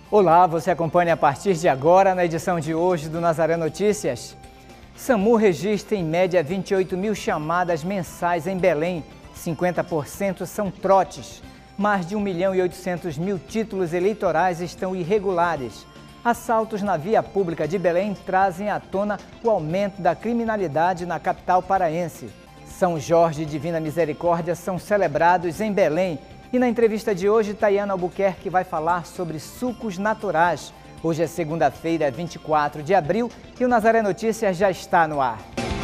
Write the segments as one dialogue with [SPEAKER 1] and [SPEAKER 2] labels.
[SPEAKER 1] Olá, você acompanha a partir de agora na edição de hoje do Nazaré Notícias. SAMU registra em média 28 mil chamadas mensais em Belém, 50% são trotes. Mais de 1.800.000 títulos eleitorais estão irregulares. Assaltos na via pública de Belém trazem à tona o aumento da criminalidade na capital paraense. São Jorge e Divina Misericórdia são celebrados em Belém. E na entrevista de hoje, Tayana Albuquerque vai falar sobre sucos naturais. Hoje é segunda-feira, 24 de abril, e o Nazaré Notícias já está no ar.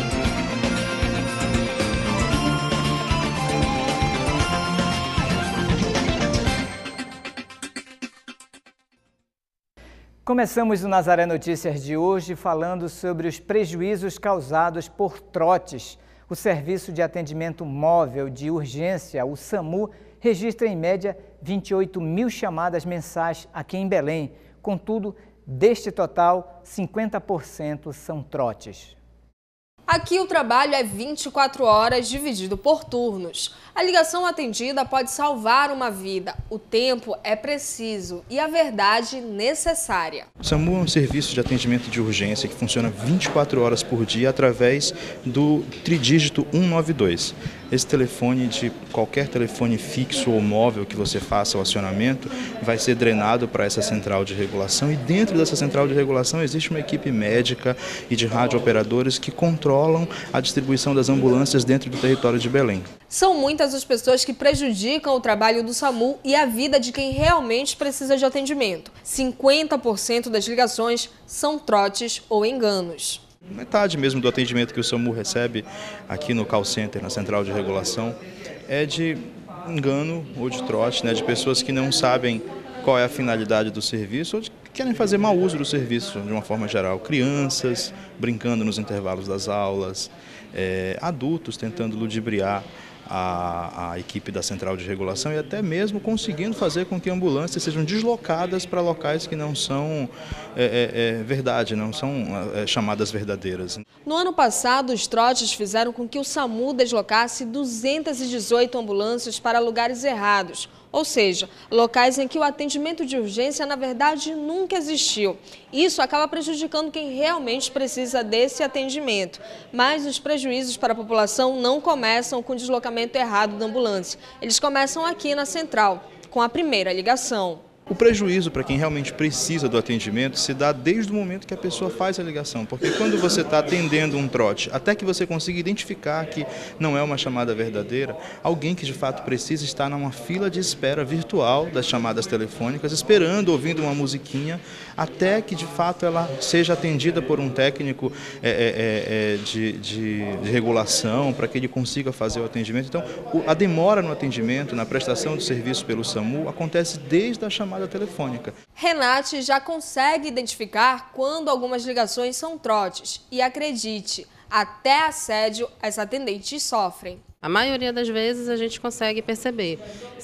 [SPEAKER 1] Começamos o Nazaré Notícias de hoje falando sobre os prejuízos causados por trotes. O Serviço de Atendimento Móvel de Urgência, o SAMU, registra em média 28 mil chamadas mensais aqui em Belém. Contudo, deste total, 50% são trotes.
[SPEAKER 2] Aqui o trabalho é 24 horas dividido por turnos. A ligação atendida pode salvar uma vida. O tempo é preciso e a verdade necessária.
[SPEAKER 3] O SAMU é um serviço de atendimento de urgência que funciona 24 horas por dia através do tridígito 192. Esse telefone, de qualquer telefone fixo ou móvel que você faça o acionamento, vai ser drenado para essa central de regulação, e dentro dessa central de regulação existe uma equipe médica e de radiooperadores que controlam a distribuição das ambulâncias dentro do território de Belém.
[SPEAKER 2] São muitas as pessoas que prejudicam o trabalho do SAMU e a vida de quem realmente precisa de atendimento. 50% das ligações são trotes ou enganos.
[SPEAKER 3] Metade mesmo do atendimento que o SAMU recebe aqui no call center, na central de regulação, é de engano ou de trote, de pessoas que não sabem qual é a finalidade do serviço ou que querem fazer mau uso do serviço de uma forma geral. Crianças brincando nos intervalos das aulas, adultos tentando ludibriar a equipe da central de regulação e até mesmo conseguindo fazer com que ambulâncias sejam deslocadas para locais que não são verdade, não são chamadas verdadeiras.
[SPEAKER 2] No ano passado, os trotes fizeram com que o SAMU deslocasse 218 ambulâncias para lugares errados, ou seja, locais em que o atendimento de urgência, na verdade, nunca existiu. Isso acaba prejudicando quem realmente precisa desse atendimento. Mas os prejuízos para a população não começam com o deslocamento errado da ambulância. Eles começam aqui na central, com a primeira ligação.
[SPEAKER 3] O prejuízo para quem realmente precisa do atendimento se dá desde o momento que a pessoa faz a ligação, porque quando você está atendendo um trote, até que você consiga identificar que não é uma chamada verdadeira, alguém que de fato precisa está numa fila de espera virtual das chamadas telefônicas, esperando, ouvindo uma musiquinha, até que de fato ela seja atendida por um técnico de regulação, para que ele consiga fazer o atendimento. Então, a demora no atendimento, na prestação do serviço pelo SAMU, acontece desde a chamada telefônica.
[SPEAKER 2] Renate já consegue identificar quando algumas ligações são trotes e, acredite, até assédio as atendentes sofrem.
[SPEAKER 4] A maioria das vezes a gente consegue perceber.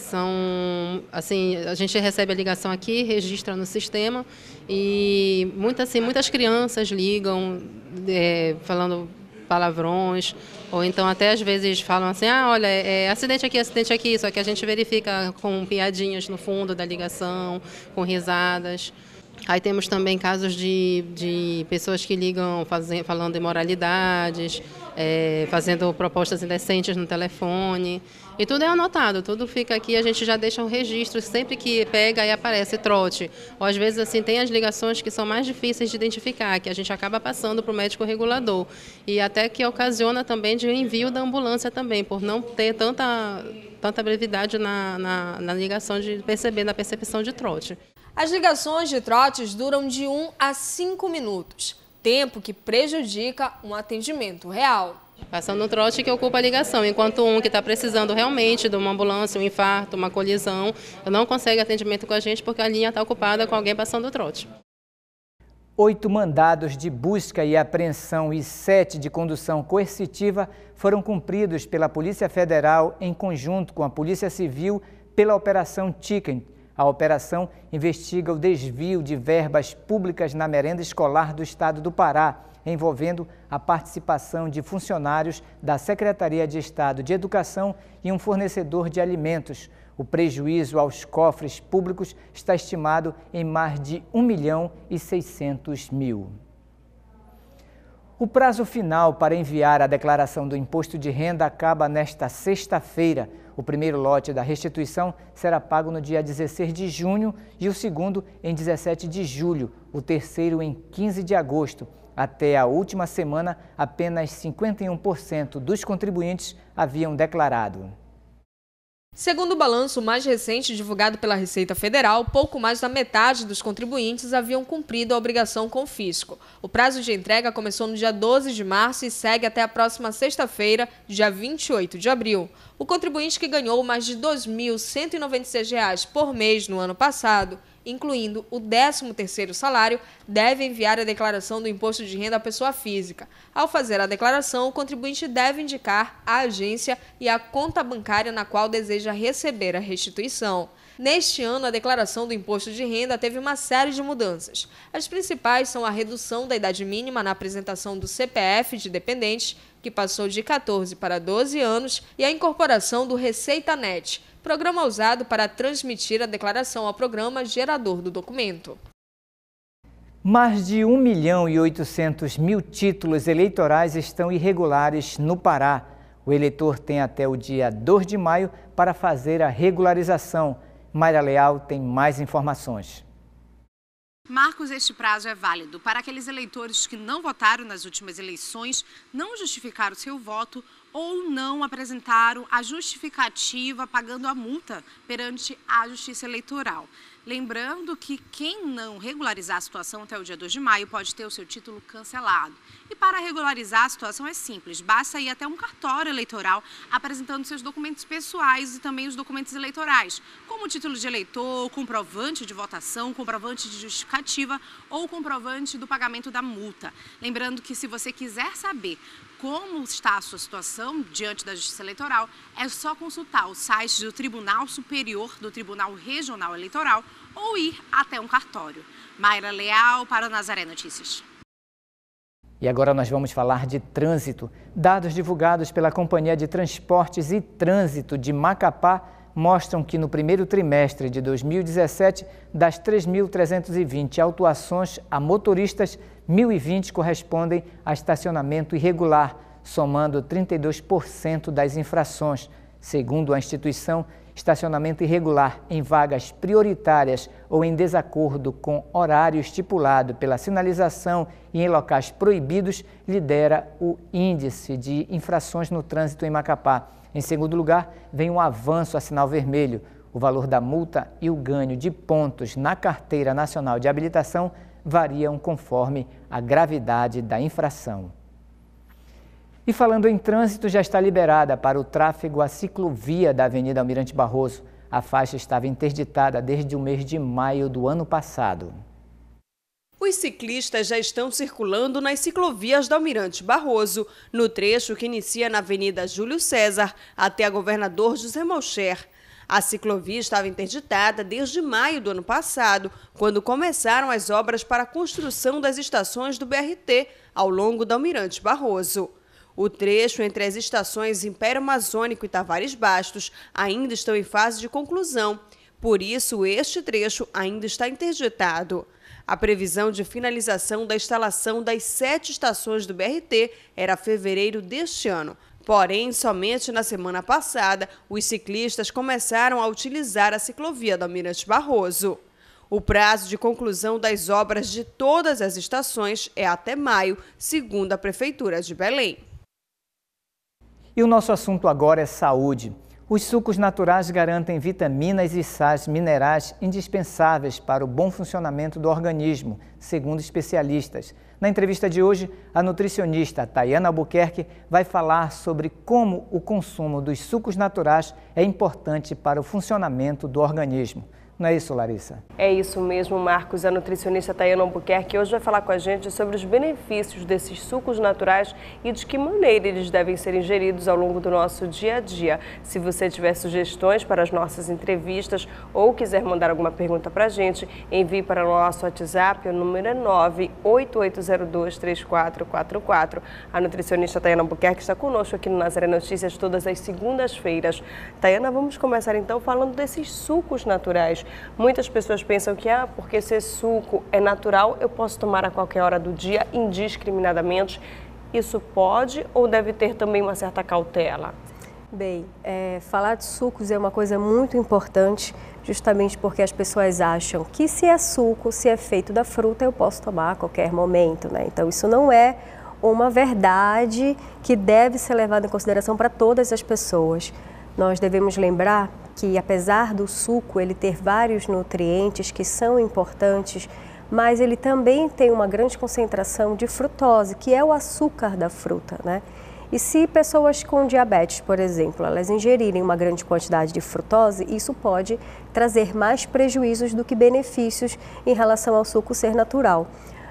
[SPEAKER 4] A gente recebe a ligação aqui, registra no sistema e muitas crianças ligam falando palavrões, ou então até às vezes falam assim, olha, acidente aqui, só que a gente verifica com piadinhas no fundo da ligação, com risadas. Aí temos também casos de pessoas que ligam falando imoralidades, fazendo propostas indecentes no telefone. E tudo é anotado, tudo fica aqui, a gente já deixa um registro, sempre que pega aí aparece trote. Ou às vezes assim, tem as ligações que são mais difíceis de identificar, que a gente acaba passando para o médico regulador. E até que ocasiona também de envio da ambulância também, por não ter tanta brevidade na ligação na percepção de trote.
[SPEAKER 2] As ligações de trotes duram de 1 a 5 minutos, tempo que prejudica um atendimento real.
[SPEAKER 4] Passando um trote que ocupa a ligação, enquanto um que está precisando realmente de uma ambulância, um infarto, uma colisão, não consegue atendimento com a gente porque a linha está ocupada com alguém passando o trote.
[SPEAKER 1] 8 mandados de busca e apreensão e 7 de condução coercitiva foram cumpridos pela Polícia Federal em conjunto com a Polícia Civil pela Operação Chicken. A operação investiga o desvio de verbas públicas na merenda escolar do estado do Pará, envolvendo a participação de funcionários da Secretaria de Estado de Educação e um fornecedor de alimentos. O prejuízo aos cofres públicos está estimado em mais de R$ 1.600.000. O prazo final para enviar a declaração do imposto de renda acaba nesta sexta-feira. O primeiro lote da restituição será pago no dia 16 de junho e o segundo em 17 de julho, o terceiro em 15 de agosto. Até a última semana, apenas 51% dos contribuintes haviam declarado.
[SPEAKER 2] Segundo o balanço mais recente divulgado pela Receita Federal, pouco mais da metade dos contribuintes haviam cumprido a obrigação com o fisco. O prazo de entrega começou no dia 12 de março e segue até a próxima sexta-feira, dia 28 de abril. O contribuinte que ganhou mais de R$ 2.196 por mês no ano passado, incluindo o 13º salário, deve enviar a declaração do imposto de renda à pessoa física. Ao fazer a declaração, o contribuinte deve indicar a agência e a conta bancária na qual deseja receber a restituição. Neste ano, a declaração do imposto de renda teve uma série de mudanças. As principais são a redução da idade mínima na apresentação do CPF de dependentes, que passou de 14 para 12 anos, e a incorporação do ReceitaNet, programa usado para transmitir a declaração ao programa gerador do documento.
[SPEAKER 1] Mais de 1.800.000 títulos eleitorais estão irregulares no Pará. O eleitor tem até o dia 2 de maio para fazer a regularização. Mayra Leal tem mais informações.
[SPEAKER 5] Marcos, este prazo é válido para aqueles eleitores que não votaram nas últimas eleições, não justificaram seu voto ou não apresentaram a justificativa pagando a multa perante a Justiça Eleitoral. Lembrando que quem não regularizar a situação até o dia 2 de maio pode ter o seu título cancelado. E para regularizar a situação é simples, basta ir até um cartório eleitoral apresentando seus documentos pessoais e também os documentos eleitorais, como o título de eleitor, comprovante de votação, comprovante de justificativa ou comprovante do pagamento da multa. Lembrando que se você quiser saber como está a sua situação diante da Justiça Eleitoral, é só consultar o site do Tribunal Superior, do Tribunal Regional Eleitoral ou ir até um cartório. Mayra Leal para o Nazaré Notícias.
[SPEAKER 1] E agora nós vamos falar de trânsito. Dados divulgados pela Companhia de Transportes e Trânsito de Macapá mostram que no primeiro trimestre de 2017, das 3.320 autuações a motoristas, 1.020 correspondem a estacionamento irregular, somando 32% das infrações. Segundo a instituição, estacionamento irregular em vagas prioritárias ou em desacordo com horário estipulado pela sinalização e em locais proibidos lidera o índice de infrações no trânsito em Macapá. Em segundo lugar, vem o avanço a sinal vermelho. O valor da multa e o ganho de pontos na Carteira Nacional de Habilitação variam conforme a gravidade da infração. E falando em trânsito, já está liberada para o tráfego a ciclovia da Avenida Almirante Barroso. A faixa estava interditada desde o mês de maio do ano passado.
[SPEAKER 6] Os ciclistas já estão circulando nas ciclovias da Almirante Barroso, no trecho que inicia na Avenida Júlio César até a Governador José Malcher. A ciclovia estava interditada desde maio do ano passado, quando começaram as obras para a construção das estações do BRT ao longo da Almirante Barroso. O trecho entre as estações Império Amazônico e Tavares Bastos ainda estão em fase de conclusão. Por isso, este trecho ainda está interditado. A previsão de finalização da instalação das 7 estações do BRT era fevereiro deste ano. Porém, somente na semana passada, os ciclistas começaram a utilizar a ciclovia da Almirante Barroso. O prazo de conclusão das obras de todas as estações é até maio, segundo a Prefeitura de Belém.
[SPEAKER 1] E o nosso assunto agora é saúde. Os sucos naturais garantem vitaminas e sais minerais indispensáveis para o bom funcionamento do organismo, segundo especialistas. Na entrevista de hoje, a nutricionista Tayana Albuquerque vai falar sobre como o consumo dos sucos naturais é importante para o funcionamento do organismo. Não é isso, Larissa?
[SPEAKER 6] É isso mesmo, Marcos. A nutricionista Tayana Albuquerque hoje vai falar com a gente sobre os benefícios desses sucos naturais e de que maneira eles devem ser ingeridos ao longo do nosso dia a dia. Se você tiver sugestões para as nossas entrevistas ou quiser mandar alguma pergunta para a gente, envie para o nosso WhatsApp, o número é 988023444. A nutricionista Tayana Albuquerque está conosco aqui no Nazaré Notícias todas as segundas-feiras. Tayana, vamos começar então falando desses sucos naturais. Muitas pessoas pensam que, porque esse suco é natural, eu posso tomar a qualquer hora do dia, indiscriminadamente. Isso pode ou deve ter também uma certa cautela?
[SPEAKER 7] Bem, falar de sucos é uma coisa muito importante, justamente porque as pessoas acham que se é suco, se é feito da fruta, eu posso tomar a qualquer momento, né? Então isso não é uma verdade que deve ser levada em consideração para todas as pessoas. Nós devemos lembrar que, apesar do suco ele ter vários nutrientes que são importantes, mas ele também tem uma grande concentração de frutose, que é o açúcar da fruta, né? E se pessoas com diabetes, por exemplo, elas ingerirem uma grande quantidade de frutose, isso pode trazer mais prejuízos do que benefícios em relação ao suco ser natural.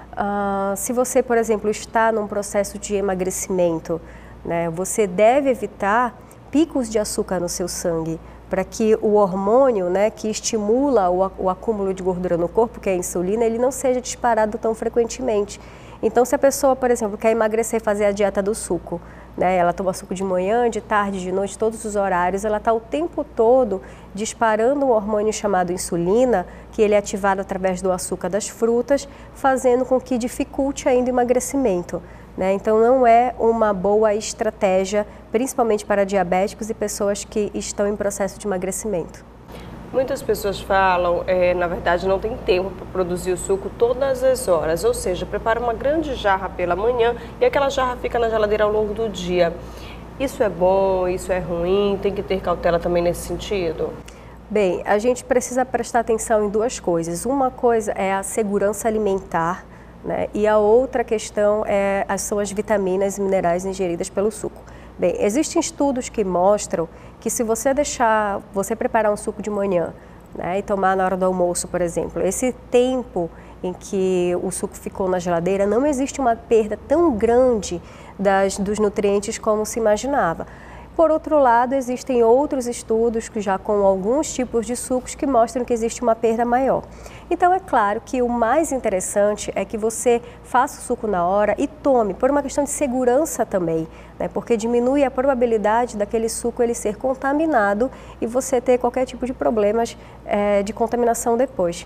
[SPEAKER 7] Se você, por exemplo, está num processo de emagrecimento, né, você deve evitar picos de açúcar no seu sangue, para que o hormônio, né, que estimula o acúmulo de gordura no corpo, que é a insulina, ele não seja disparado tão frequentemente. Então, se a pessoa, por exemplo, quer emagrecer e fazer a dieta do suco, né, ela toma suco de manhã, de tarde, de noite, todos os horários, ela está o tempo todo disparando um hormônio chamado insulina, que ele é ativado através do açúcar das frutas, fazendo com que dificulte ainda o emagrecimento. Então, não é uma boa estratégia, principalmente para diabéticos e pessoas que estão em processo de emagrecimento.
[SPEAKER 6] Muitas pessoas falam, na verdade, não tem tempo para produzir o suco todas as horas, ou seja, prepara uma grande jarra pela manhã e aquela jarra fica na geladeira ao longo do dia. Isso é bom, isso é ruim, tem que ter cautela também nesse sentido?
[SPEAKER 7] Bem, a gente precisa prestar atenção em duas coisas. Uma coisa é a segurança alimentar, né? E a outra questão são as vitaminas e minerais ingeridas pelo suco. Bem, existem estudos que mostram que se você preparar um suco de manhã, né, e tomar na hora do almoço, por exemplo, esse tempo em que o suco ficou na geladeira, não existe uma perda tão grande dos nutrientes como se imaginava. Por outro lado, existem outros estudos que já com alguns tipos de sucos que mostram que existe uma perda maior. Então, é claro que o mais interessante é que você faça o suco na hora e tome, por uma questão de segurança também, né? Porque diminui a probabilidade daquele suco ele ser contaminado e você ter qualquer tipo de problemas de contaminação depois.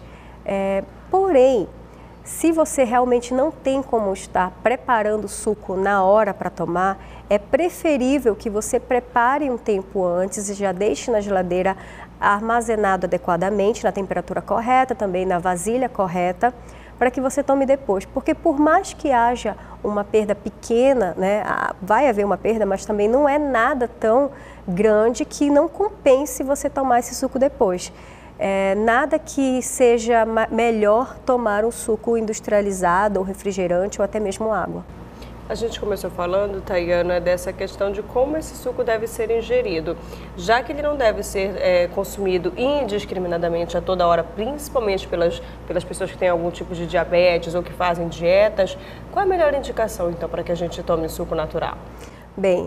[SPEAKER 7] Porém, se você realmente não tem como estar preparando o suco na hora para tomar, é preferível que você prepare um tempo antes e já deixe na geladeira armazenado adequadamente, na temperatura correta, também na vasilha correta, para que você tome depois. Porque por mais que haja uma perda pequena, né, vai haver uma perda, mas também não é nada tão grande que não compense você tomar esse suco depois. Nada que seja melhor tomar um suco industrializado, ou refrigerante, ou até mesmo água.
[SPEAKER 6] A gente começou falando, Tayana, dessa questão de como esse suco deve ser ingerido. Já que ele não deve ser consumido indiscriminadamente a toda hora, principalmente pelas pessoas que têm algum tipo de diabetes ou que fazem dietas, qual é a melhor indicação, então, para que a gente tome suco natural?
[SPEAKER 7] Bem,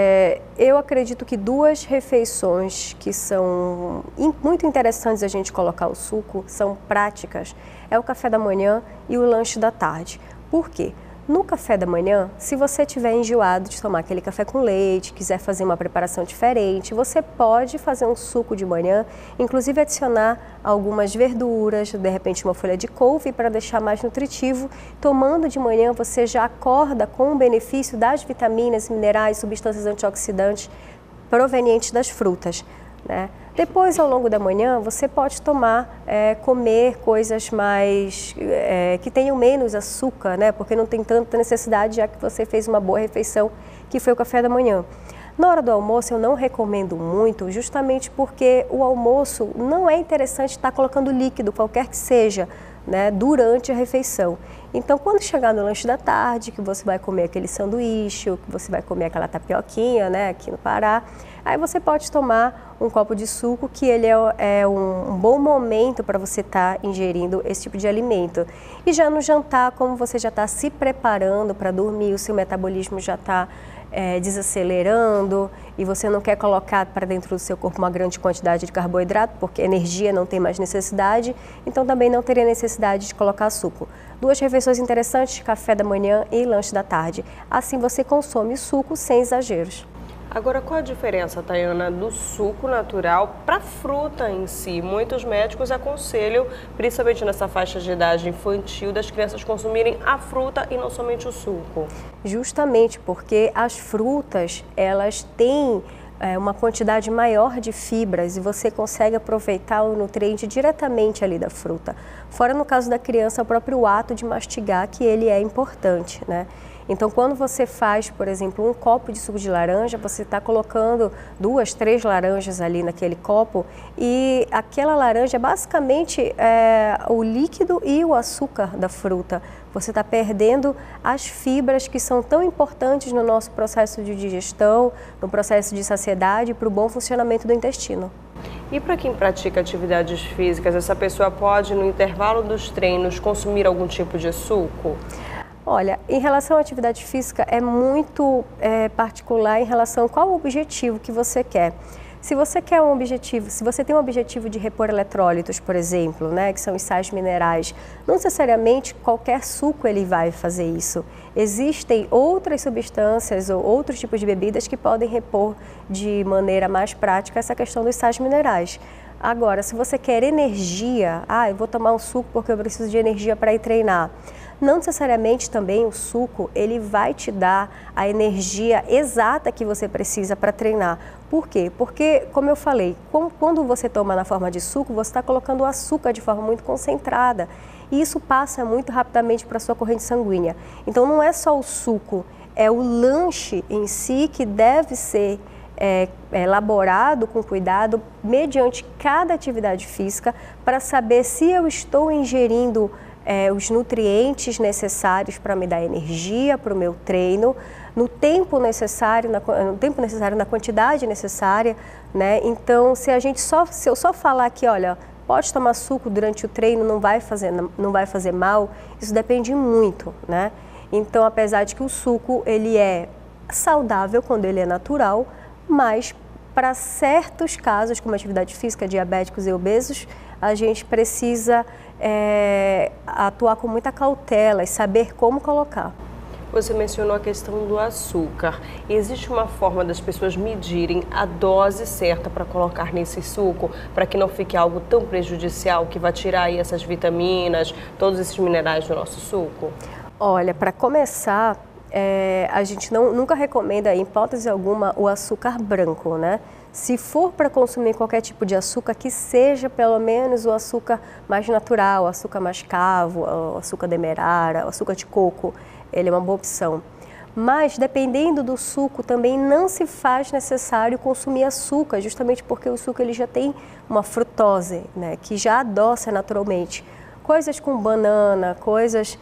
[SPEAKER 7] eu acredito que duas refeições que são muito interessantes a gente colocar o suco, são práticas, é o café da manhã e o lanche da tarde. Por quê? No café da manhã, se você estiver enjoado de tomar aquele café com leite, quiser fazer uma preparação diferente, você pode fazer um suco de manhã, inclusive adicionar algumas verduras, de repente uma folha de couve para deixar mais nutritivo. Tomando de manhã, você já acorda com o benefício das vitaminas, minerais, substâncias antioxidantes provenientes das frutas, né? Depois, ao longo da manhã, você pode comer coisas mais que tenham menos açúcar, né? Porque não tem tanta necessidade, já que você fez uma boa refeição, que foi o café da manhã. Na hora do almoço, eu não recomendo muito, justamente porque o almoço não é interessante estar colocando líquido, qualquer que seja, né, durante a refeição. Então, quando chegar no lanche da tarde, que você vai comer aquele sanduíche, ou que você vai comer aquela tapioquinha, né, aqui no Pará, aí você pode tomar um copo de suco, que ele é um bom momento para você estar ingerindo esse tipo de alimento. E já no jantar, como você já está se preparando para dormir, o seu metabolismo já está desacelerando e você não quer colocar para dentro do seu corpo uma grande quantidade de carboidrato, porque energia não tem mais necessidade, então também não teria necessidade de colocar suco. 2 refeições interessantes, café da manhã e lanche da tarde. Assim você consome suco sem exageros.
[SPEAKER 6] Agora, qual a diferença, Tayana, do suco natural para a fruta em si? Muitos médicos aconselham, principalmente nessa faixa de idade infantil, das crianças consumirem a fruta e não somente o suco.
[SPEAKER 7] Justamente porque as frutas, elas têm uma quantidade maior de fibras e você consegue aproveitar o nutriente diretamente ali da fruta. Fora no caso da criança, o próprio ato de mastigar, que ele é importante, né? Então, quando você faz, por exemplo, um copo de suco de laranja, você está colocando 2, 3 laranjas ali naquele copo e aquela laranja é basicamente o líquido e o açúcar da fruta. Você está perdendo as fibras que são tão importantes no nosso processo de digestão, no processo de saciedade, para o bom funcionamento do intestino.
[SPEAKER 6] E para quem pratica atividades físicas, essa pessoa pode, no intervalo dos treinos, consumir algum tipo de suco?
[SPEAKER 7] Olha, em relação à atividade física, é muito particular em relação a qual o objetivo que você quer. Se você quer um objetivo, se você tem um objetivo de repor eletrólitos, por exemplo, né, que são os sais minerais, não necessariamente qualquer suco ele vai fazer isso. Existem outras substâncias ou outros tipos de bebidas que podem repor de maneira mais prática essa questão dos sais minerais. Agora, se você quer energia, eu vou tomar um suco porque eu preciso de energia para ir treinar. Não necessariamente também o suco, ele vai te dar a energia exata que você precisa para treinar. Por quê? Porque, como eu falei, quando você toma na forma de suco, você está colocando o açúcar de forma muito concentrada. E isso passa muito rapidamente para a sua corrente sanguínea. Então, não é só o suco, é o lanche em si que deve ser elaborado com cuidado mediante cada atividade física para saber se eu estou ingerindo os nutrientes necessários para me dar energia para o meu treino, no tempo necessário, na quantidade necessária, né? Então, se eu só falar que, olha, pode tomar suco durante o treino, não vai fazer mal, isso depende muito, né? Então, apesar de que o suco, ele é saudável quando ele é natural, mas para certos casos, como atividade física, diabéticos e obesos, a gente precisa atuar com muita cautela e saber como colocar.
[SPEAKER 6] Você mencionou a questão do açúcar. Existe uma forma das pessoas medirem a dose certa para colocar nesse suco, para que não fique algo tão prejudicial que vai tirar aí essas vitaminas, todos esses minerais do nosso suco? Olha,
[SPEAKER 7] para começar, a gente nunca recomenda, em hipótese alguma, o açúcar branco, né? Se for para consumir qualquer tipo de açúcar, que seja pelo menos o açúcar mais natural, o açúcar mascavo, o açúcar demerara, o açúcar de coco, ele é uma boa opção. Mas, dependendo do suco, também não se faz necessário consumir açúcar, justamente porque o suco ele já tem uma frutose, né, que já adoça naturalmente. Coisas com banana, coisas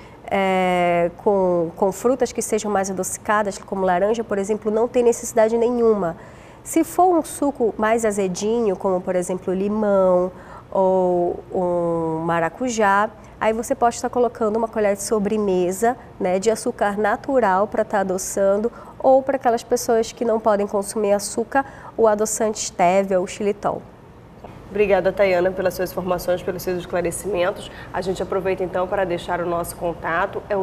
[SPEAKER 7] com frutas que sejam mais adocicadas, como laranja, por exemplo, não tem necessidade nenhuma. Se for um suco mais azedinho, como por exemplo limão ou um maracujá, aí você pode estar colocando uma colher de sobremesa, né, de açúcar natural para estar adoçando, ou para aquelas pessoas que não podem consumir açúcar, o adoçante stevia ou xilitol.
[SPEAKER 6] Obrigada, Tayana, pelas suas informações, pelos seus esclarecimentos. A gente aproveita então para deixar o nosso contato, é o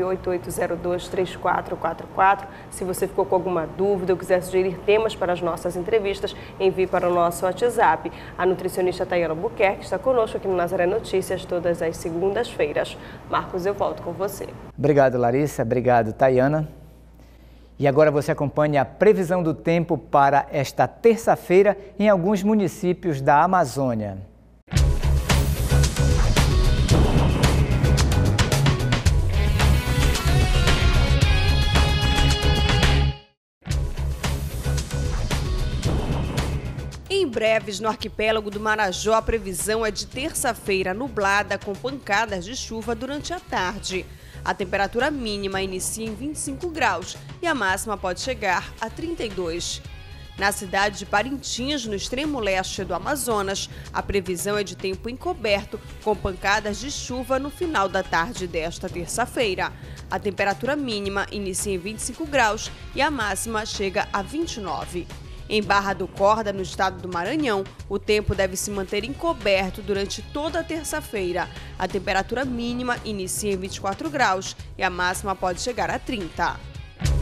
[SPEAKER 6] 988023444. Se você ficou com alguma dúvida ou quiser sugerir temas para as nossas entrevistas, envie para o nosso WhatsApp. A nutricionista Tayana Buquerque está conosco aqui no Nazaré Notícias todas as segundas-feiras. Marcos, eu volto com você.
[SPEAKER 1] Obrigado, Larissa. Obrigado, Tayana. E agora você acompanha a previsão do tempo para esta terça-feira em alguns municípios da Amazônia.
[SPEAKER 6] Em breves, no arquipélago do Marajó, a previsão é de terça-feira nublada com pancadas de chuva durante a tarde. A temperatura mínima inicia em 25 graus e a máxima pode chegar a 32. Na cidade de Parintins, no extremo leste do Amazonas, a previsão é de tempo encoberto, com pancadas de chuva no final da tarde desta terça-feira. A temperatura mínima inicia em 25 graus e a máxima chega a 29. Em Barra do Corda, no estado do Maranhão, o tempo deve se manter encoberto durante toda a terça-feira. A temperatura mínima inicia em 24 graus e a máxima pode chegar a 30.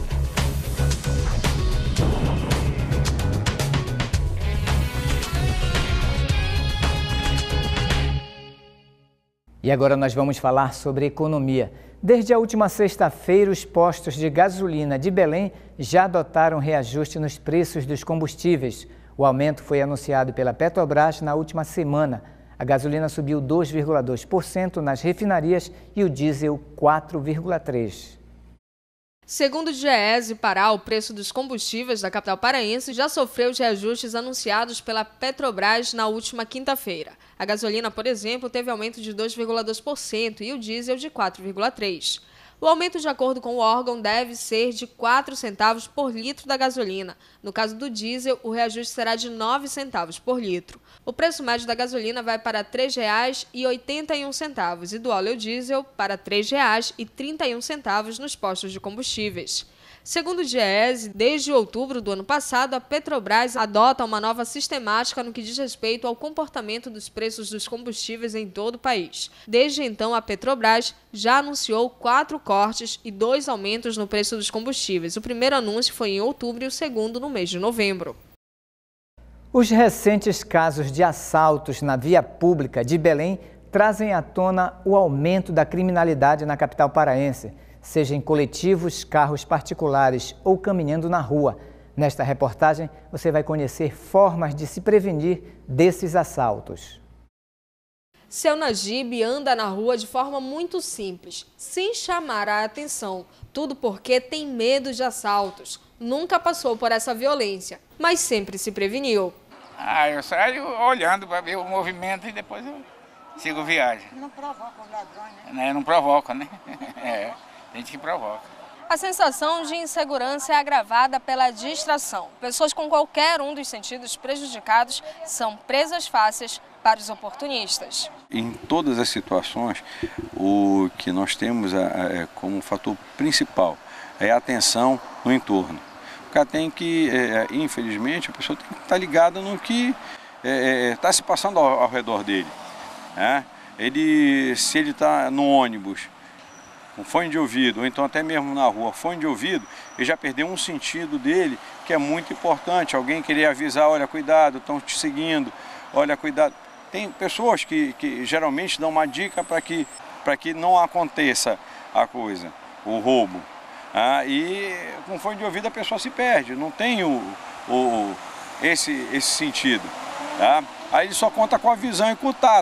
[SPEAKER 1] E agora nós vamos falar sobre economia. Desde a última sexta-feira, os postos de gasolina de Belém já adotaram reajuste nos preços dos combustíveis. O aumento foi anunciado pela Petrobras na última semana. A gasolina subiu 2,2% nas refinarias e o diesel 4,3%.
[SPEAKER 2] Segundo o DIEESE, Pará, o preço dos combustíveis da capital paraense já sofreu os reajustes anunciados pela Petrobras na última quinta-feira. A gasolina, por exemplo, teve aumento de 2,2% e o diesel de 4,3%. O aumento, de acordo com o órgão, deve ser de 4 centavos por litro da gasolina. No caso do diesel, o reajuste será de 9 centavos por litro. O preço médio da gasolina vai para R$ 3,81 e do óleo diesel para R$ 3,31 nos postos de combustíveis. Segundo o DIEESE, desde outubro do ano passado, a Petrobras adota uma nova sistemática no que diz respeito ao comportamento dos preços dos combustíveis em todo o país. Desde então, a Petrobras já anunciou 4 cortes e 2 aumentos no preço dos combustíveis. O primeiro anúncio foi em outubro e o segundo no mês de novembro.
[SPEAKER 1] Os recentes casos de assaltos na via pública de Belém trazem à tona o aumento da criminalidade na capital paraense, seja em coletivos, carros particulares ou caminhando na rua. Nesta reportagem, você vai conhecer formas de se prevenir desses assaltos.
[SPEAKER 2] Seu Najib anda na rua de forma muito simples, sem chamar a atenção. Tudo porque tem medo de assaltos. Nunca passou por essa violência, mas sempre se preveniu.
[SPEAKER 8] Eu saio olhando para ver o movimento e depois eu sigo viagem.
[SPEAKER 9] Não provoca os ladrões, né?
[SPEAKER 8] Não provoca, né? Tem gente que provoca.
[SPEAKER 2] A sensação de insegurança é agravada pela distração. Pessoas com qualquer um dos sentidos prejudicados são presas fáceis para os oportunistas.
[SPEAKER 10] Em todas as situações, o que nós temos como fator principal é a atenção no entorno. O cara tem que, infelizmente, a pessoa tem que estar ligada no que está se passando ao redor dele. Se ele está no ônibus, com fone de ouvido, ou então até mesmo na rua, fone de ouvido, ele já perdeu um sentido dele que é muito importante. Alguém querer avisar, olha, cuidado, estão te seguindo, olha, cuidado. Tem pessoas que geralmente dão uma dica para que não aconteça a coisa, o roubo. E com fone de ouvido a pessoa se perde, não tem esse sentido. Aí ele só conta com a visão e com o tato.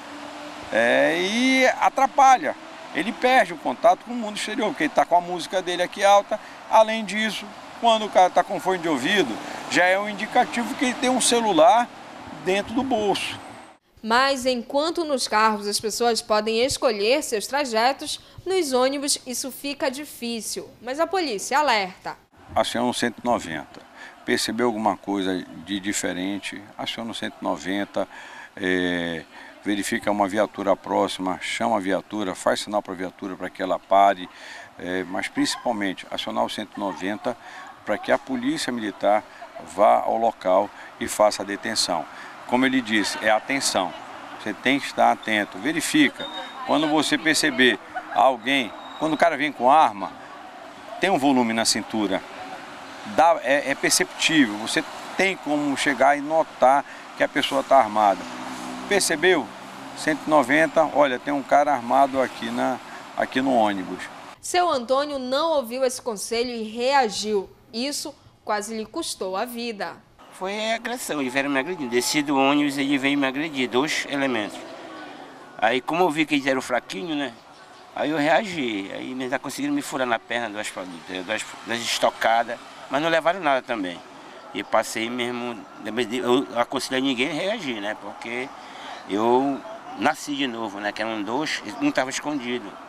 [SPEAKER 10] E atrapalha. Ele perde o contato com o mundo exterior, porque ele está com a música dele aqui alta. Além disso, quando o cara está com fone de ouvido, já é um indicativo que ele tem um celular dentro do bolso.
[SPEAKER 2] Mas enquanto nos carros as pessoas podem escolher seus trajetos, nos ônibus isso fica difícil. Mas a polícia alerta.
[SPEAKER 10] Aciona o 190. Percebeu alguma coisa de diferente, aciona o 190, verifica uma viatura próxima, chama a viatura, faz sinal para a viatura para que ela pare, mas principalmente acionar o 190 para que a polícia militar vá ao local e faça a detenção. Como ele disse, é atenção, você tem que estar atento, verifica. Quando você perceber alguém, quando o cara vem com arma, tem um volume na cintura, é perceptível, você tem como chegar e notar que a pessoa está armada. Percebeu? 190, olha, tem um cara armado aqui no ônibus.
[SPEAKER 2] Seu Antônio não ouviu esse conselho e reagiu. Isso quase lhe custou a vida.
[SPEAKER 11] Foi agressão, eles vieram me agredir. Desci do ônibus e ele veio me agredir, 2 elementos. Aí como eu vi que eles eram fraquinhos, né? Aí eu reagi. Aí eles já conseguiram me furar na perna, duas estocadas, mas não levaram nada também. E passei mesmo, eu aconselhei ninguém a reagir, né? Porque eu nasci de novo, né? Que eram 2, um estava escondido.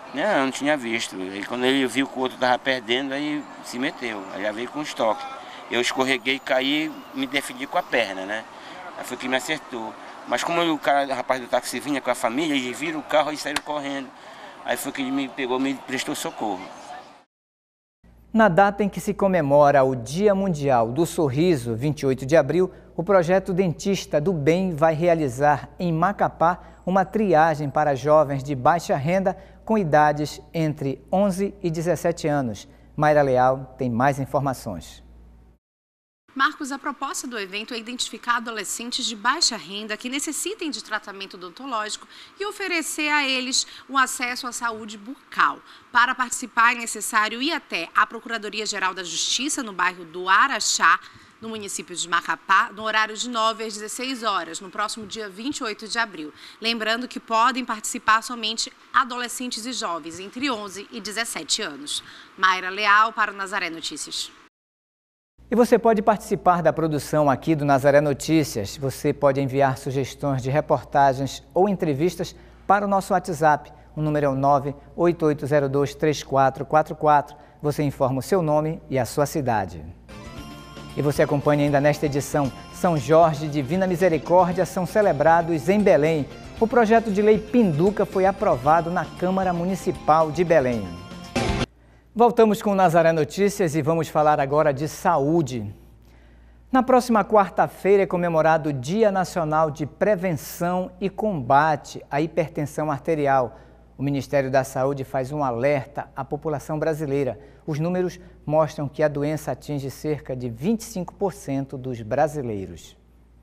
[SPEAKER 11] Não tinha visto. E quando ele viu que o outro estava perdendo, aí se meteu. Aí já veio com estoque. Eu escorreguei, caí, me defendi com a perna, né? Aí foi que me acertou. Mas como o rapaz do táxi vinha com a família, eles viram o carro e saíram correndo. Aí foi que ele me pegou, me prestou socorro.
[SPEAKER 1] Na data em que se comemora o Dia Mundial do Sorriso, 28 de abril, o projeto Dentista do Bem vai realizar em Macapá uma triagem para jovens de baixa renda com idades entre 11 e 17 anos. Mayra Leal tem mais informações.
[SPEAKER 5] Marcos, a proposta do evento é identificar adolescentes de baixa renda que necessitem de tratamento odontológico e oferecer a eles um acesso à saúde bucal. Para participar é necessário ir até a Procuradoria-Geral da Justiça, no bairro do Araxá, no município de Macapá, no horário de 9 às 16 horas, no próximo dia 28 de abril. Lembrando que podem participar somente adolescentes e jovens entre 11 e 17 anos. Mayra Leal para o Nazaré Notícias.
[SPEAKER 1] E você pode participar da produção aqui do Nazaré Notícias. Você pode enviar sugestões de reportagens ou entrevistas para o nosso WhatsApp. O número é o 988023444. Você informa o seu nome e a sua cidade. E você acompanha ainda nesta edição. São Jorge e Divina Misericórdia são celebrados em Belém. O projeto de lei Pinduca foi aprovado na Câmara Municipal de Belém. Voltamos com o Nazaré Notícias e vamos falar agora de saúde. Na próxima quarta-feira é comemorado o Dia Nacional de Prevenção e Combate à Hipertensão Arterial. O Ministério da Saúde faz um alerta à população brasileira. Os números mostram que a doença atinge cerca de 25% dos brasileiros.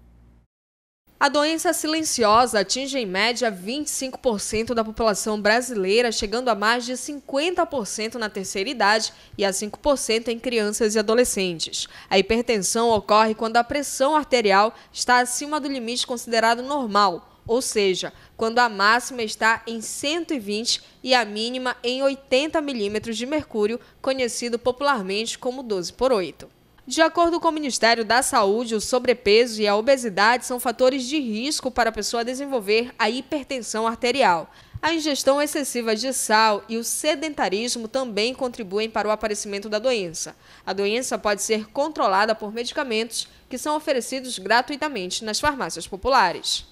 [SPEAKER 2] A doença silenciosa atinge em média 25% da população brasileira, chegando a mais de 50% na terceira idade e a 5% em crianças e adolescentes. A hipertensão ocorre quando a pressão arterial está acima do limite considerado normal, ou seja, quando a máxima está em 120 e a mínima em 80 milímetros de mercúrio, conhecido popularmente como 12/8. De acordo com o Ministério da Saúde, o sobrepeso e a obesidade são fatores de risco para a pessoa desenvolver a hipertensão arterial. A ingestão excessiva de sal e o sedentarismo também contribuem para o aparecimento da doença. A doença pode ser controlada por medicamentos que são oferecidos gratuitamente nas farmácias populares.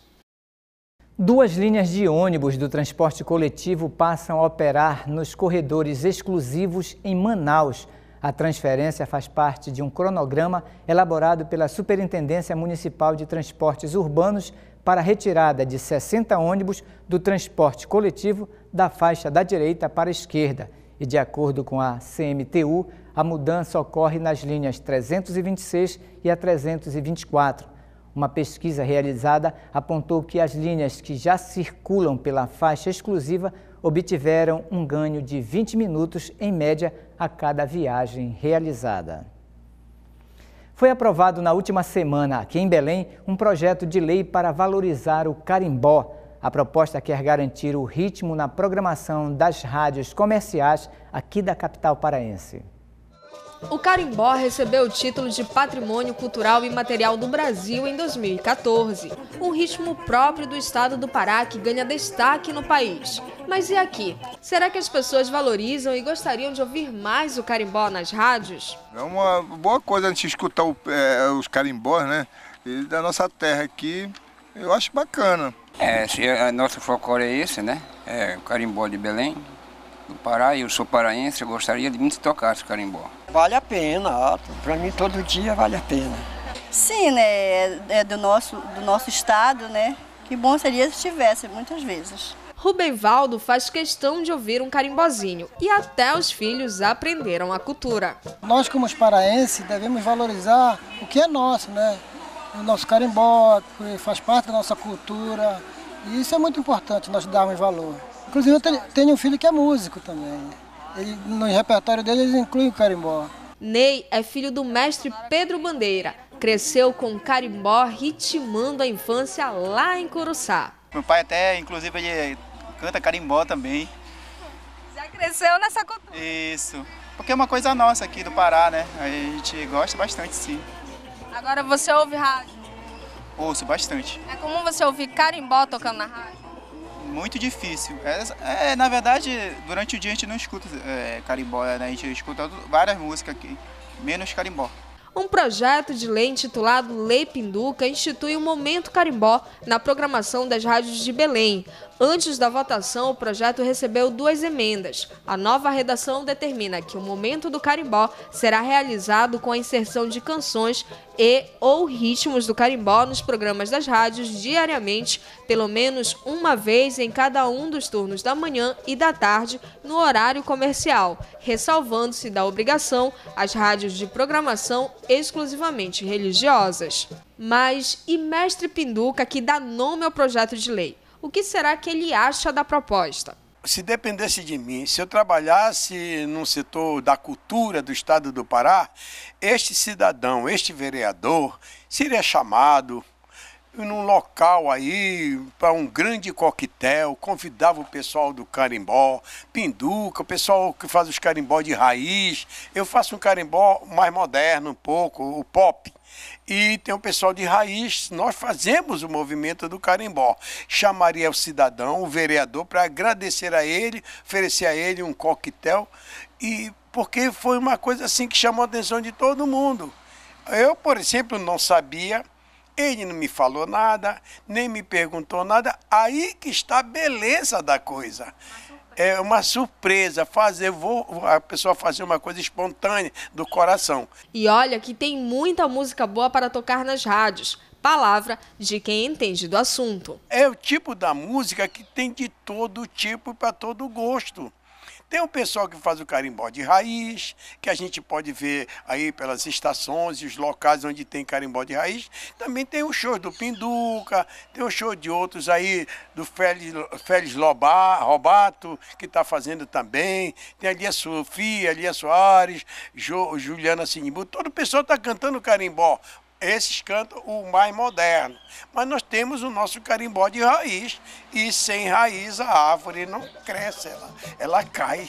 [SPEAKER 1] 2 linhas de ônibus do transporte coletivo passam a operar nos corredores exclusivos em Manaus. A transferência faz parte de um cronograma elaborado pela Superintendência Municipal de Transportes Urbanos para a retirada de 60 ônibus do transporte coletivo da faixa da direita para a esquerda. E de acordo com a CMTU, a mudança ocorre nas linhas 326 e a 324. Uma pesquisa realizada apontou que as linhas que já circulam pela faixa exclusiva obtiveram um ganho de 20 minutos em média a cada viagem realizada. Foi aprovado na última semana, aqui em Belém, um projeto de lei para valorizar o carimbó. A proposta quer garantir o ritmo na programação das rádios comerciais aqui da capital paraense.
[SPEAKER 2] O carimbó recebeu o título de Patrimônio Cultural Imaterial do Brasil em 2014. Um ritmo próprio do estado do Pará que ganha destaque no país. Mas e aqui? Será que as pessoas valorizam e gostariam de ouvir mais o carimbó nas rádios?
[SPEAKER 12] É uma boa coisa a gente escutar os carimbós, né? E da nossa terra aqui, eu acho bacana.
[SPEAKER 13] Se a nossa folclore é esse, né? É o carimbó de Belém, do Pará, e eu sou paraense, eu gostaria de muito tocar esse carimbó.
[SPEAKER 14] Vale a pena, para mim todo dia vale a pena.
[SPEAKER 15] Sim, né, é do nosso estado, né, que bom seria se tivesse muitas vezes.
[SPEAKER 2] Rubenvaldo faz questão de ouvir um carimbozinho e até os filhos aprenderam a cultura.
[SPEAKER 16] Nós como os paraenses devemos valorizar o que é nosso, né, o nosso carimbó, que faz parte da nossa cultura, e isso é muito importante nós darmos valor. Inclusive eu tenho um filho que é músico também. No repertório dele, eles incluem o carimbó.
[SPEAKER 2] Ney é filho do mestre Pedro Bandeira. Cresceu com carimbó ritmando a infância lá em Curuçá.
[SPEAKER 17] Meu pai até, inclusive, ele canta carimbó também.
[SPEAKER 2] Já cresceu nessa cultura?
[SPEAKER 17] Isso. Porque é uma coisa nossa aqui do Pará, né? A gente gosta bastante, sim.
[SPEAKER 2] Agora você ouve rádio?
[SPEAKER 17] Ouço bastante.
[SPEAKER 2] É comum você ouvir carimbó tocando na rádio?
[SPEAKER 17] muito difícil. Na verdade, durante o dia a gente não escuta carimbó, né? A gente escuta várias músicas aqui, menos carimbó.
[SPEAKER 2] Um projeto de lei intitulado Lei Pinduca institui o Momento Carimbó na programação das rádios de Belém. Antes da votação, o projeto recebeu 2 emendas. A nova redação determina que o Momento do Carimbó será realizado com a inserção de canções ou ritmos do carimbó nos programas das rádios diariamente, pelo menos uma vez em cada um dos turnos da manhã e da tarde, no horário comercial, ressalvando-se da obrigação as rádios de programação exclusivamente religiosas. Mas e Mestre Pinduca, que dá nome ao projeto de lei? O que será que ele acha da proposta?
[SPEAKER 18] Se dependesse de mim, se eu trabalhasse no setor da cultura do estado do Pará, este cidadão, este vereador, seria chamado num local aí para um grande coquetel, convidava o pessoal do carimbó, Pinduca, o pessoal que faz os carimbó de raiz. Eu faço um carimbó mais moderno um pouco, o pop. E tem o pessoal de raiz, nós fazemos o movimento do carimbó. Chamaria o cidadão, o vereador, para agradecer a ele, oferecer a ele um coquetel, porque foi uma coisa assim que chamou a atenção de todo mundo. Eu, por exemplo, não sabia, ele não me falou nada, nem me perguntou nada, aí que está a beleza da coisa. É uma surpresa a pessoa fazer uma coisa espontânea do coração.
[SPEAKER 2] E olha que tem muita música boa para tocar nas rádios. Palavra de quem entende do assunto.
[SPEAKER 18] É o tipo da música que tem de todo tipo e para todo gosto. Tem o pessoal que faz o carimbó de raiz, que a gente pode ver aí pelas estações e os locais onde tem carimbó de raiz. Também tem o show do Pinduca, tem o show de outros aí, do Félix Robato, que está fazendo também. Tem ali a Sofia, ali a Soares, Juliana Sinimbu. Todo o pessoal está cantando carimbó. Esses cantam o mais moderno. Mas nós temos o nosso carimbó de raiz. E sem raiz a árvore não cresce, ela cai.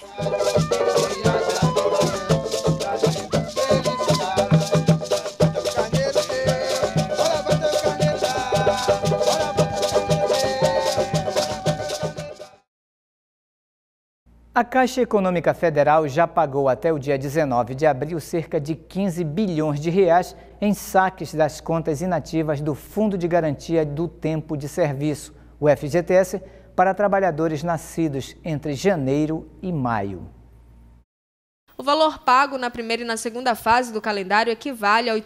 [SPEAKER 1] A Caixa Econômica Federal já pagou até o dia 19 de abril cerca de 15 bilhões de reais em saques das contas inativas do Fundo de Garantia do Tempo de Serviço, o FGTS, para trabalhadores nascidos entre janeiro e maio.
[SPEAKER 2] O valor pago na primeira e na segunda fase do calendário equivale a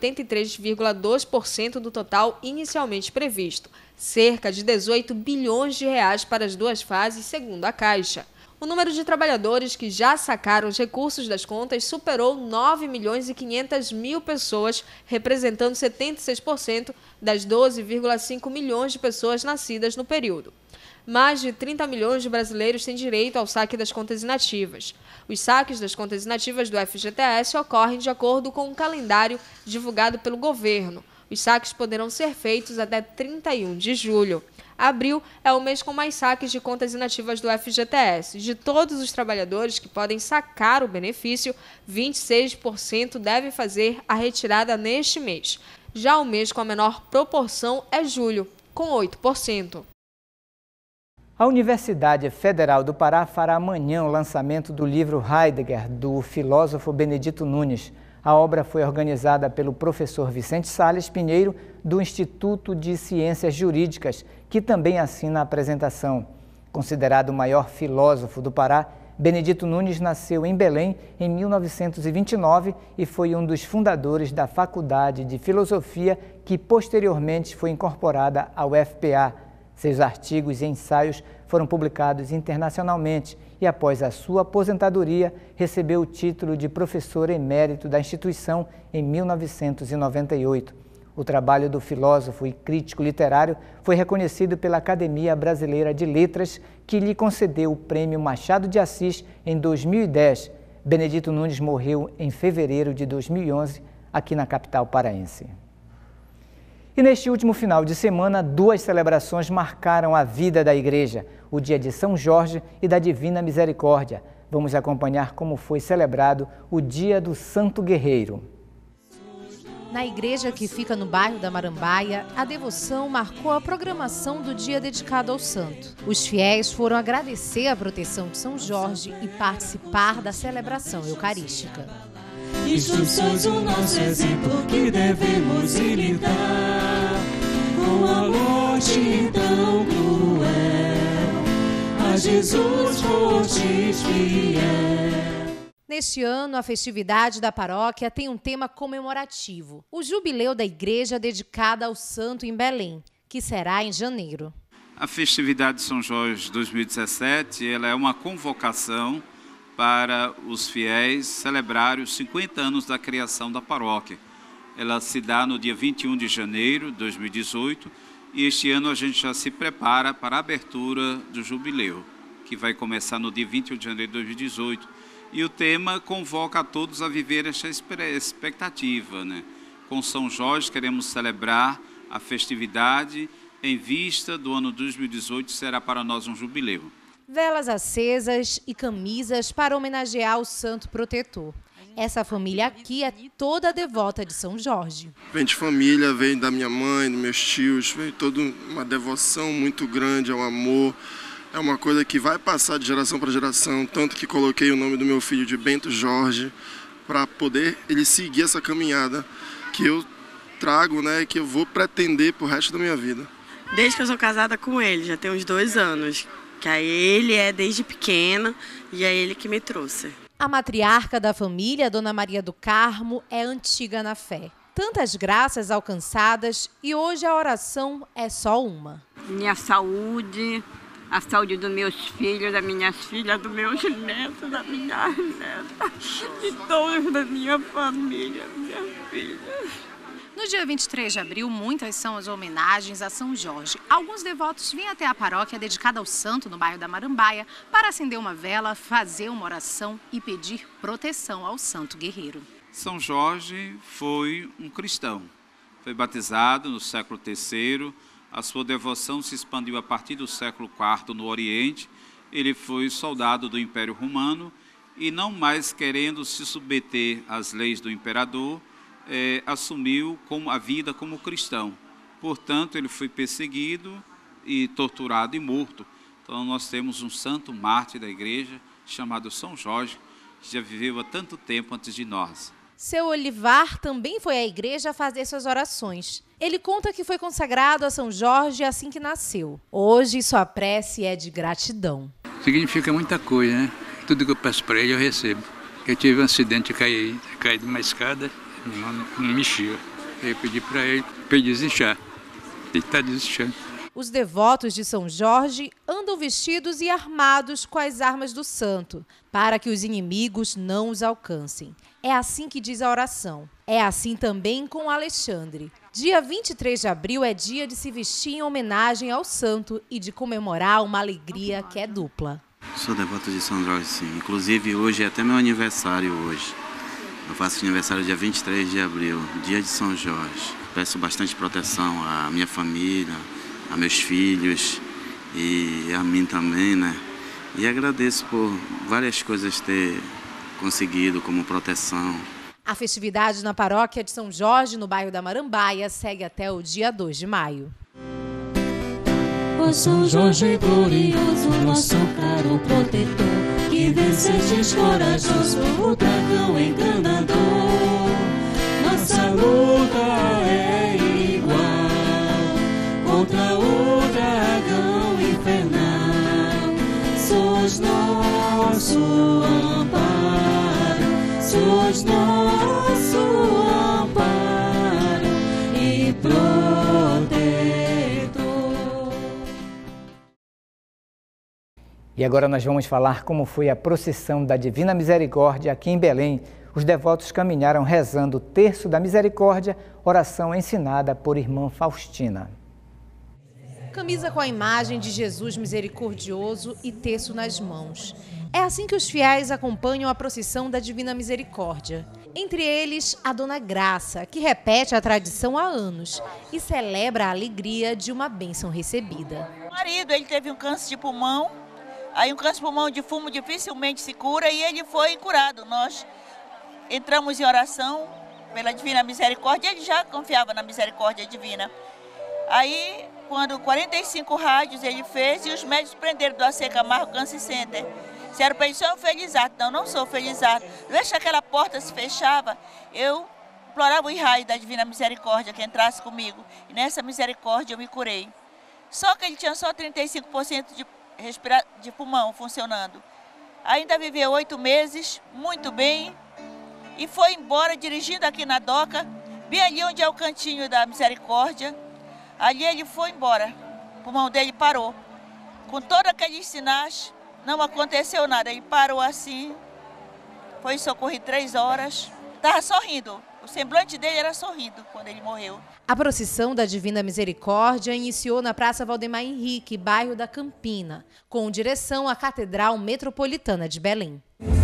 [SPEAKER 2] 83,2% do total inicialmente previsto, cerca de 18 bilhões de reais para as 2 fases, segundo a Caixa. O número de trabalhadores que já sacaram os recursos das contas superou 9 milhões e 500 mil pessoas, representando 76% das 12,5 milhões de pessoas nascidas no período. Mais de 30 milhões de brasileiros têm direito ao saque das contas inativas. Os saques das contas inativas do FGTS ocorrem de acordo com um calendário divulgado pelo governo. Os saques poderão ser feitos até 31 de julho. Abril é o mês com mais saques de contas inativas do FGTS. De todos os trabalhadores que podem sacar o benefício, 26% devem fazer a retirada neste mês. Já o mês com a menor proporção é julho, com 8%.
[SPEAKER 1] A Universidade Federal do Pará fará amanhã o lançamento do livro Heidegger, do filósofo Benedito Nunes. A obra foi organizada pelo professor Vicente Salles Pinheiro, do Instituto de Ciências Jurídicas, que também assina a apresentação. Considerado o maior filósofo do Pará, Benedito Nunes nasceu em Belém em 1929 e foi um dos fundadores da Faculdade de Filosofia, que posteriormente foi incorporada ao FPA. Seus artigos e ensaios foram publicados internacionalmente e, após a sua aposentadoria, recebeu o título de professor emérito da instituição em 1998. O trabalho do filósofo e crítico literário foi reconhecido pela Academia Brasileira de Letras, que lhe concedeu o Prêmio Machado de Assis em 2010. Benedito Nunes morreu em fevereiro de 2011, aqui na capital paraense. E neste último final de semana, 2 celebrações marcaram a vida da igreja, o dia de São Jorge e da Divina Misericórdia. Vamos acompanhar como foi celebrado o dia do Santo Guerreiro.
[SPEAKER 19] Na igreja que fica no bairro da Marambaia, a devoção marcou a programação do dia dedicado ao santo. Os fiéis foram agradecer a proteção de São Jorge e participar da celebração eucarística.
[SPEAKER 20] Instruções, o nosso exemplo que devemos imitar, com a mortidão cruel, a Jesus fortes fiel.
[SPEAKER 19] Neste ano, a festividade da paróquia tem um tema comemorativo, o jubileu da igreja dedicada ao santo em Belém, que será em janeiro.
[SPEAKER 21] A festividade de São Jorge 2017 ela é uma convocação para os fiéis celebrarem os 50 anos da criação da paróquia. Ela se dá no dia 21 de janeiro de 2018 e este ano a gente já se prepara para a abertura do jubileu, que vai começar no dia 21 de janeiro de 2018. E o tema convoca a todos a viver essa expectativa, né? Com São Jorge queremos celebrar a festividade em vista do ano 2018, será para nós um jubileu.
[SPEAKER 19] Velas acesas e camisas para homenagear o santo protetor. Essa família aqui é toda devota de São Jorge.
[SPEAKER 22] Vem de família, vem da minha mãe, dos meus tios, vem toda uma devoção muito grande ao amor. É uma coisa que vai passar de geração para geração, tanto que coloquei o nome do meu filho de Bento Jorge, para poder ele seguir essa caminhada que eu trago, né, que eu vou pretender para o resto da minha vida.
[SPEAKER 23] Desde que eu sou casada com ele, já tem uns 2 anos, que aí ele é desde pequena e é ele que me trouxe.
[SPEAKER 19] A matriarca da família, Dona Maria do Carmo, é antiga na fé. Tantas graças alcançadas e hoje a oração é só uma.
[SPEAKER 24] Minha saúde, a saúde dos meus filhos, das minhas filhas, dos meus netos, da minha neta, de todos da minha família, minhas filhas.
[SPEAKER 5] No dia 23 de abril, muitas são as homenagens a São Jorge. Alguns devotos vêm até a paróquia dedicada ao santo no bairro da Marambaia para acender uma vela, fazer uma oração e pedir proteção ao santo guerreiro.
[SPEAKER 21] São Jorge foi um cristão, foi batizado no século III, a sua devoção se expandiu a partir do século IV no Oriente, ele foi soldado do Império Romano e não mais querendo se submeter às leis do imperador, assumiu a vida como cristão. Portanto, ele foi perseguido e torturado e morto. Então, nós temos um santo mártir da igreja chamado São Jorge, que já viveu há tanto tempo antes de nós.
[SPEAKER 19] Seu Olivar também foi à igreja fazer suas orações. Ele conta que foi consagrado a São Jorge assim que nasceu. Hoje, sua prece é de gratidão.
[SPEAKER 25] Significa muita coisa, né? Tudo que eu peço para ele, eu recebo. Eu tive um acidente, caí de uma escada, não mexia. Eu pedi para ele desinchar. Ele está desinchando.
[SPEAKER 19] Os devotos de São Jorge andam vestidos e armados com as armas do santo, para que os inimigos não os alcancem. É assim que diz a oração. É assim também com Alexandre. Dia 23 de abril é dia de se vestir em homenagem ao santo e de comemorar uma alegria que é dupla.
[SPEAKER 26] Sou devoto de São Jorge, sim. Inclusive, hoje é até meu aniversário hoje. Eu faço aniversário dia 23 de abril, dia de São Jorge. Peço bastante proteção à minha família, a meus filhos e a mim também, né? E agradeço por várias coisas ter conseguido como proteção.
[SPEAKER 19] A festividade na paróquia de São Jorge, no bairro da Marambaia, segue até o dia 2 de maio.
[SPEAKER 20] Ó São Jorge glorioso, nosso caro protetor, que vencestes corajoso o dragão enganador. Nossa luta é igual contra o dragão infernal. Sois nosso amparo, sois nosso amparo e protetor.
[SPEAKER 1] E agora nós vamos falar como foi a procissão da Divina Misericórdia aqui em Belém. Os devotos caminharam rezando o Terço da Misericórdia, oração ensinada por irmã Faustina.
[SPEAKER 19] Camisa com a imagem de Jesus misericordioso e terço nas mãos. É assim que os fiéis acompanham a procissão da Divina Misericórdia. Entre eles, a Dona Graça, que repete a tradição há anos e celebra a alegria de uma bênção recebida.
[SPEAKER 27] O marido, ele teve um câncer de pulmão, aí um câncer de pulmão de fumo dificilmente se cura e ele foi curado. Nós entramos em oração, pela Divina Misericórdia, ele já confiava na misericórdia divina. Aí, quando 45 rádios ele fez e os médicos prenderam do AC Camargo Cancer Center. Disseram para ele, sou um felizardo. Não, não sou felizardo. Desde que aquela porta se fechava, eu implorava o raio da Divina Misericórdia que entrasse comigo. E nessa misericórdia eu me curei. Só que ele tinha só 35% de pulmão funcionando. Ainda viveu 8 meses, muito bem, e foi embora dirigindo aqui na doca, bem ali onde é o cantinho da misericórdia. Ali ele foi embora, o pulmão dele parou. Com todos aqueles sinais, não aconteceu nada. Ele parou assim, foi socorrido 3 horas, estava sorrindo. O semblante dele era sorrindo quando ele morreu.
[SPEAKER 19] A procissão da Divina Misericórdia iniciou na Praça Valdemar Henrique, bairro da Campina, com direção à Catedral Metropolitana de Belém.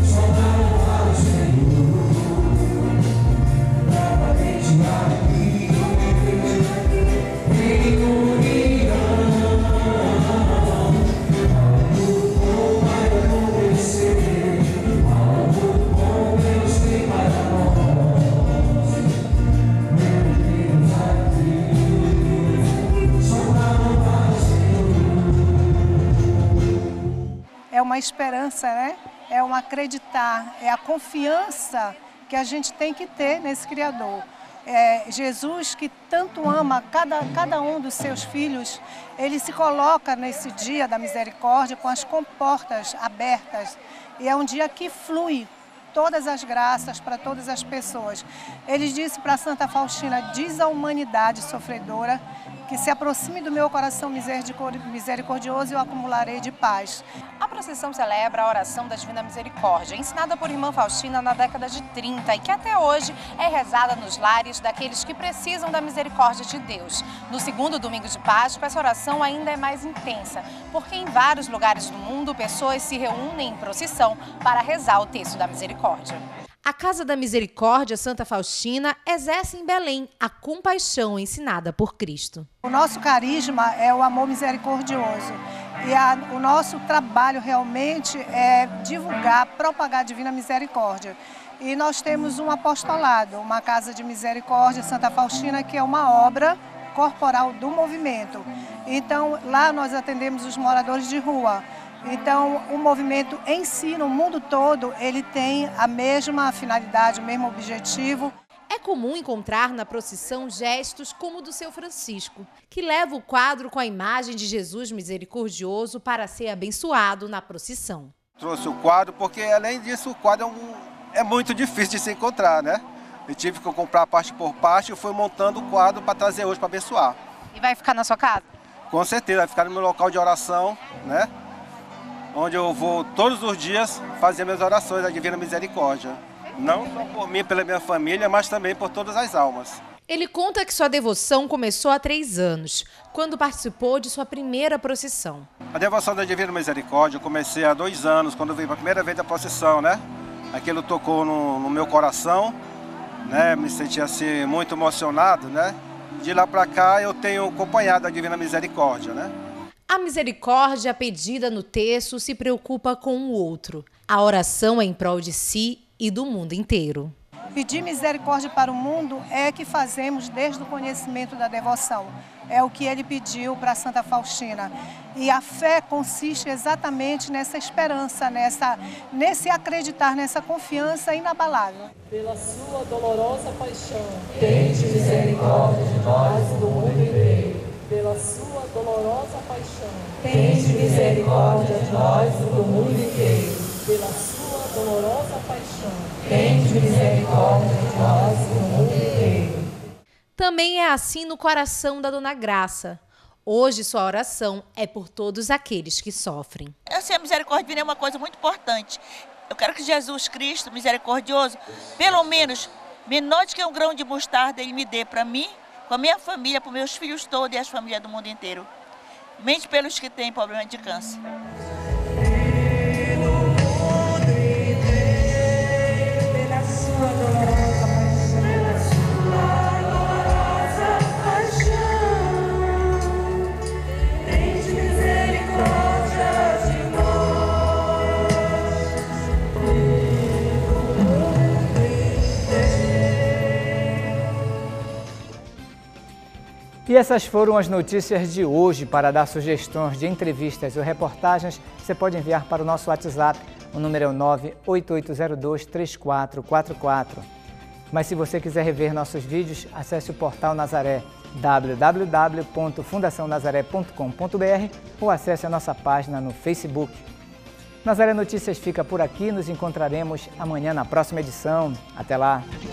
[SPEAKER 3] É uma esperança, né? É um acreditar, é a confiança que a gente tem que ter nesse Criador. Jesus, que tanto ama cada um dos seus filhos, ele se coloca nesse dia da misericórdia com as comportas abertas. E é um dia que flui todas as graças para todas as pessoas. Ele disse para Santa Faustina, diz à humanidade sofredora, que se aproxime do meu coração misericordioso e eu acumularei de paz.
[SPEAKER 19] A procissão celebra a oração da Divina Misericórdia, ensinada por irmã Faustina na década de 30 e que até hoje é rezada nos lares daqueles que precisam da misericórdia de Deus. No segundo domingo de Páscoa, essa oração ainda é mais intensa, porque em vários lugares do mundo pessoas se reúnem em procissão para rezar o texto da misericórdia. A Casa da Misericórdia Santa Faustina exerce em Belém a compaixão ensinada por Cristo.
[SPEAKER 3] O nosso carisma é o amor misericordioso e o nosso trabalho realmente é divulgar, propagar a Divina Misericórdia. E nós temos um apostolado, uma Casa de Misericórdia Santa Faustina, que é uma obra corporal do movimento. Então lá nós atendemos os moradores de rua. Então, o movimento em si, no mundo todo, ele tem a mesma finalidade, o mesmo objetivo.
[SPEAKER 19] É comum encontrar na procissão gestos como o do seu Francisco, que leva o quadro com a imagem de Jesus misericordioso para ser abençoado na procissão.
[SPEAKER 4] Trouxe o quadro porque, além disso, o quadro é muito difícil de se encontrar, né? Eu tive que comprar parte por parte e fui montando o quadro para trazer hoje para abençoar.
[SPEAKER 19] E vai ficar na sua casa?
[SPEAKER 4] Com certeza, vai ficar no meu local de oração, né? Onde eu vou todos os dias fazer minhas orações da Divina Misericórdia. Não só por mim, pela minha família, mas também por todas as almas.
[SPEAKER 19] Ele conta que sua devoção começou há 3 anos, quando participou de sua primeira procissão.
[SPEAKER 4] A devoção da Divina Misericórdia eu comecei há 2 anos, quando eu vim para a primeira vez da procissão, né? Aquilo tocou no meu coração, né? Me senti assim muito emocionado, né? De lá para cá eu tenho acompanhado a Divina Misericórdia, né?
[SPEAKER 19] A misericórdia pedida no texto se preocupa com o outro. A oração é em prol de si e do mundo inteiro.
[SPEAKER 3] Pedir misericórdia para o mundo é que fazemos desde o conhecimento da devoção. É o que ele pediu para Santa Faustina. E a fé consiste exatamente nessa esperança, nesse acreditar, nessa confiança inabalável.
[SPEAKER 20] Pela sua dolorosa paixão, tende misericórdia de nós e do mundo inteiro. Pela sua dolorosa paixão, tende misericórdia de nós e do mundo inteiro. Pela sua dolorosa paixão, tende misericórdia de nós e do mundo inteiro.
[SPEAKER 19] Também é assim no coração da Dona Graça. Hoje sua oração é por todos aqueles que sofrem.
[SPEAKER 27] Essa misericórdia divina é uma coisa muito importante. Eu quero que Jesus Cristo, misericordioso, pelo menos menor do que um grão de mostarda, ele me dê para mim, com a minha família, para os meus filhos todos e as famílias do mundo inteiro. Mente pelos que têm problema de câncer.
[SPEAKER 1] E essas foram as notícias de hoje. Para dar sugestões de entrevistas ou reportagens, você pode enviar para o nosso WhatsApp. O número é o 98802-3444. Mas se você quiser rever nossos vídeos, acesse o portal Nazaré, www.fundacionazaré.com.br ou acesse a nossa página no Facebook. Nazaré Notícias fica por aqui, nos encontraremos amanhã na próxima edição. Até lá!